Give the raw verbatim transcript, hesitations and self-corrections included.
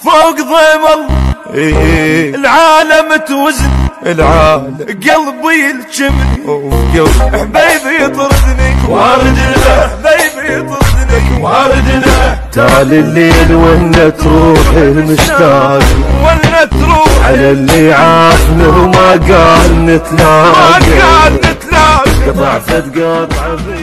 فوق ضيم الله إيه العالم توزن العالم قلبي الجمل وقلبي حبيبي يطردني واردنا حبيبي يطردني واردنا تالي الليل وانا تروح المشتاق وانا تروح على اللي عافنا وما قال ما نتلاقى قال نتلاقى قطع فد قطع